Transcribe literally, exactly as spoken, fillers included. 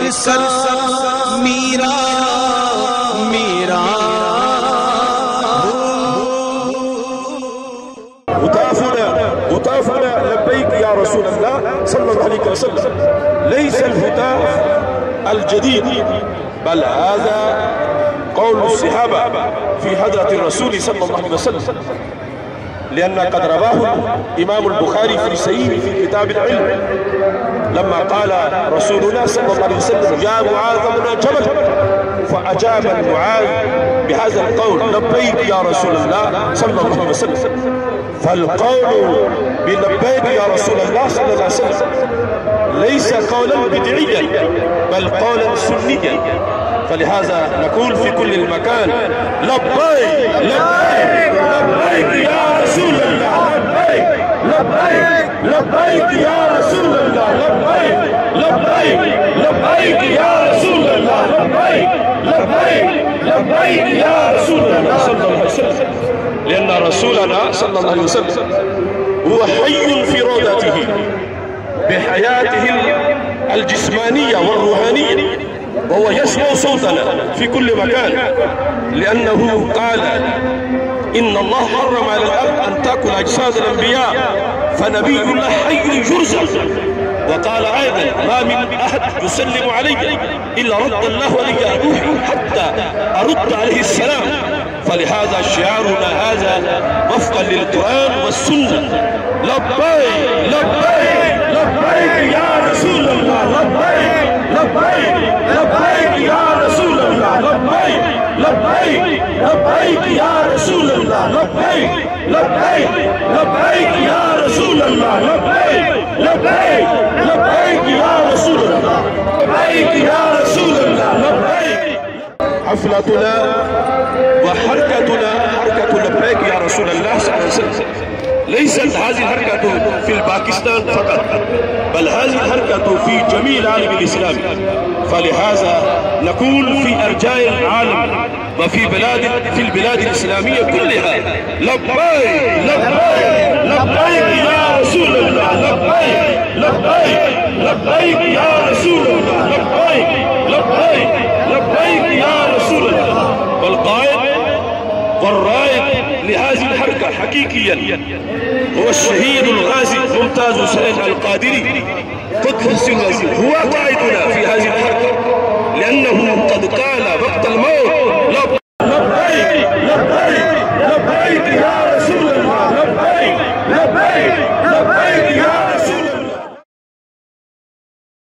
सा मीरा मीरा هتافنا لبيك يا رسول الله صلى الله عليه وسلم. ليس الهتاف الجديد، بل هذا قول الصحابة في حضرة الرسول صلى الله عليه وسلم، لأن قد رواه الإمام البخاري في صحيحه في كتاب العلم لما قال رسولنا صلى الله عليه وسلم: يا معاذ بن جبل، فأجاب معاذ بهذا القول: لبيك يا رسول الله صلى الله عليه وسلم. فالقول بلبيك يا رسول الله صلى الله عليه وسلم ليس قولا بدعيا، بل قولا سنيا. فلهذا نقول في كل المكان: لبيك لبيك لبيك يا رسول الله، لبيك لبيك لبيك يا رسول الله، لبيك لبيك لبيك يا رسول الله، لبيك لبيك لبيك يا رسول الله صلى الله عليه وسلم. لأن رسولنا صلى الله عليه وسلم هو حي في روضته بحياته الجسمانية والروحانية، وهو يسمع صوتنا في كل مكان، لأنه قال: إن الله حرم على الأرض أن تأكل أجساد الأنبياء، فنبي الله حي يرزق. وقال أيضا: ما من أحد يسلم علي إلا رد الله علي روحي حتى أرد عليه السلام. فلهذا شعارنا هذا وفقا للقرآن والسنة: لبيك لبيك لبيك يا رسول الله، لبيك لبيك لبيك يا رسول الله، لبيك لبيك لبيك يا رسول الله، لبيك لبيك لبيك يا رسول الله، لبيك لبيك لبيك يا رسول الله، لبيك يا رسول الله، لبيك. حفلتنا وحركتنا حركة لبيك يا رسول الله صلى الله عليه وسلم ليست هذه الحركة في الباكستان فقط، بل هذه الحركة في جميع العالم الإسلامي. فلهذا نقول في أرجاء العالم وفي بلاد في البلاد الإسلامية كلها: لبيك لبيك لبيك يا رسول الله، لبيك لبيك لبيك يا رسول الله، لبيك لبيك لبيك يا رسول الله. والقائد والرائد لهذه الحركة حقيقيا هو الشهيد الغازي ممتاز سعيد القادري قدس الوزير، هو قائدنا في هذه الحركة، لأنه قد قال وقت الموت: